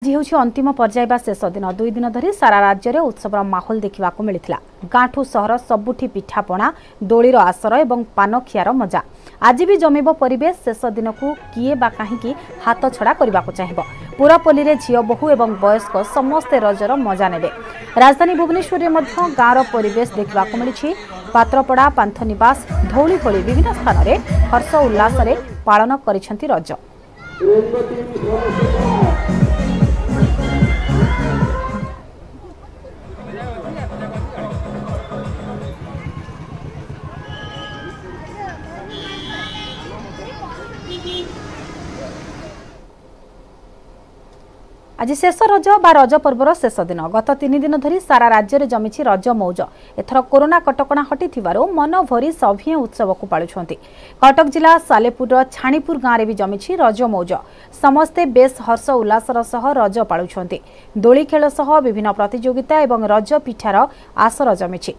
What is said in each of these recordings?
होछि अंतिम पर्याय बा शेष दिन 2 दिन धरी सारा राज्य में उत्सवर माहौल देखा मिलता। गाँठू सहर सबुठी पिठापणा दोलीर आसर और पान खियार मजा आज भी जमीब परिवेश शेष दिन को किए बा कहीं हाथ छड़ा करने को चाहिए। पुरापल्ली में झील बोहू और वयस्क समस्ते रजर मजा ने। राजधानी भुवनेश्वर में गाँवर परिवेश देखा मिली। पात्रपड़ा पांथनिवास धौली भली विभिन्न स्थान में हर्ष उल्लास पालन करिसेंति रज। आज शेष रज बा रज पर्वर शेष दिन गत 3 दिन धरी सारा राज्य में जमी रज मौज। एथर कोरोना कटकणा हटी मन भरी सभी उत्सव को पालुंट। कटक जिला सालेपुर छाणीपुर गाँव में भी जमी रज मौज। समस्ते बेस हर्ष उल्लासर सह रज पालुंट। दोली खेल सह विभिन्न प्रतियोगिता और रज पिठार आसर जमी।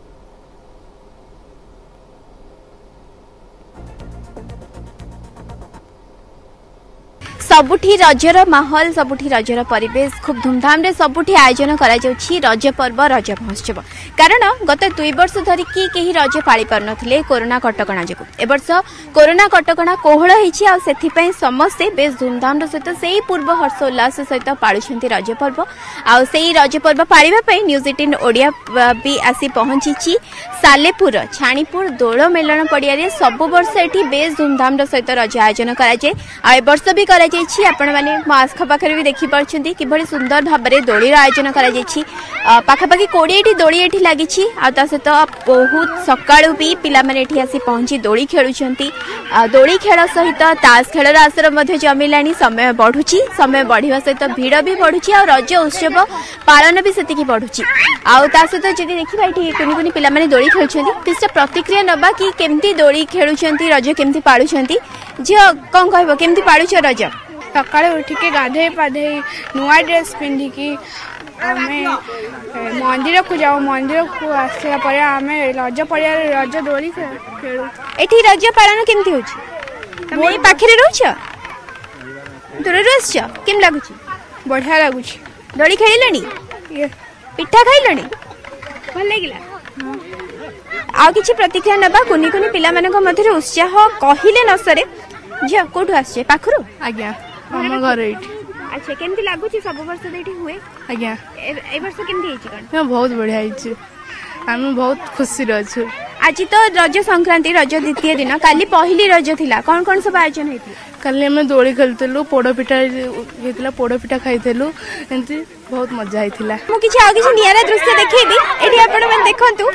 सबुठी रजर माहौल सबुठी रजर परिवेश खूब धूमधाम रे सबुठी आयोजन करा जाउछि रज पर्व रज महोत्सव। कारण गत 2 वर्ष धरिकी कहीं रज पाली पार नथिले कोरोना कटकणा जो। ए वर्ष कोरोना कटकणा कोहल होइछि आ सेथिपई समस्ते बेस धूमधाम सहित सेही पूर्व हर्ष उल्लास सहित पाळुछन्ति रज पर्व। आ सेही रज पर्व पाळिबा पई न्यूज 18 ओडिया भी आसी पहुंचीछि सालेपुर छाणीपुर दोल मेलन पड़िया रे सब वर्ष एठी बेस धूमधाम सहित रज आयोजन करा जाय। आ ए वर्ष भी करा आपण माने आख पाखे भी देखी पार्टी कि सुंदर भाव में दोलीर आयोजन पाखापाखि 20 दोली ये लगी सहित बहुत सकाळू भी पिला माने एठी आसी पहुंची दोली खेलुछंती। दोली खेल सहित ताश खेलर आसर जमिला समय बढ़ुची समय बढ़िया सहित भिड़ भी बढ़ुची और रज उत्सव पालन भी सेतिकी बढ़ुची। आ सहित जदि देखा ये कुनि कुनि पिला माने दोली खेलुछंती किछ प्रतिक्रिया नबा कि केमती दोली खेलुछंती रज केमती पाळुछंती। झियो कौन कहबो केमती पाळुछ रज? सकाଳେ उठिके गाधे पाधे नुआ ड्रेस पिंधिकी आमे मंदिर को जाओ। मंदिर को आसला पर आमे रज पड़िया रज दोली खेलु। एठी रज पालन केमती होछि? तमे पाखरे रहछ दूर रहछ केम लागुछि? बढ़िया लागुछि। दोली खेलिलनी पिठा खाइलनी भल लागिला? आ किछि प्रतिक्रिया नबा कुनि कुनि पिला मानक मध्यरे उत्साह कहिले न सरे। झियो कोठु आछे पाखरु? आज्ञा हम घर एठी। अच्छा केमती लागुछि सब वर्ष देठी हुए? आज्ञा ए वर्ष केमती हेछि कोन? बहुत बढ़िया हेछि। हम बहुत खुशी रहछु। आज तो रज संक्रांति रज द्वितीय दिन काली पहली रज थिला कोन कोन सब आयोजन हेति? काली हम दोली खेलतलु पोड़ पिठा हेतिला पोड़ पिठा खाइतलु एंती बहुत मजा आइथिला। मु किछि आ किछि नियारा दृश्य देखैबी एठी आपण मन देखंतु।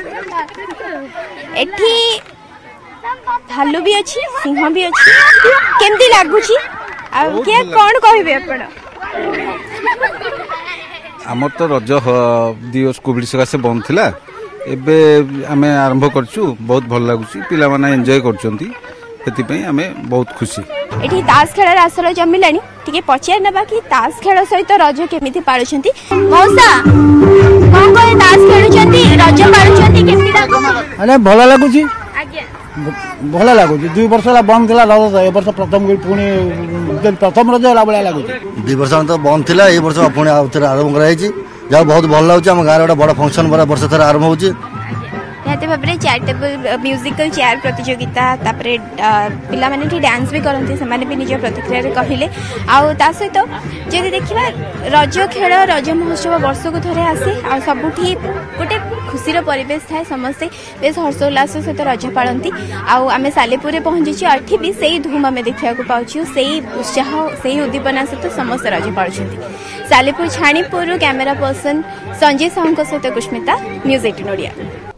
एठी भालू भी अच्छी सिंह भी अच्छी केमती लागुची क्या कौन कहबे आपण? आमर तो रज 2 वर्ष कोविड सकाशे बंद थिला एबे आमे आरंभ करछु बहुत भल लागुची पिला माने एन्जॉय करछंती सेति आमे बहुत खुशी। एठी ताश खेलर आसर जमिलानी टिके पछिया नबा कि ताश खेल सहित रज केमिति पाळुछंती। मौसा कोन कोन ताश खेलुछंती रज पाळुछंती केमिति लागुची? अरे भल लागुची। आज्ञा भल लगुच 2 वर्ष बंद थी रज ए वर्ष प्रथम पुणी प्रथम रज है भाया लगुच 2 वर्ष तो बंद थी ए वर्ष पुणी आरंभ कर बहुत भल लगुच आम गाँव गोटे बड़ फंक्शन वर्ष थर आरंभ हो निहती भाव में चैरिटेबल म्यूजिकल चेयर प्रतियोगिता तापरे पिला माने डांस भी करते से भी निज प्रतिक्रिया कहले। आ सहित जब देखा रज खेल रज महोत्सव वर्ष को थे आसे आ सबुठी गोटे खुशीर परिवेश थाए समस्ते बेस हर्षोल्लास सहित रज पालती। आम सालेपुर पहुंची एठी भी सही धूम आम देखा पाऊँ से उत्साह से उद्दीपना सहित समस्त रज पालुंट। सालेपुर छाणीपुर कैमेरा पर्सन संजय साहू सहित कुष्मिता न्यूज 18 ओडिया।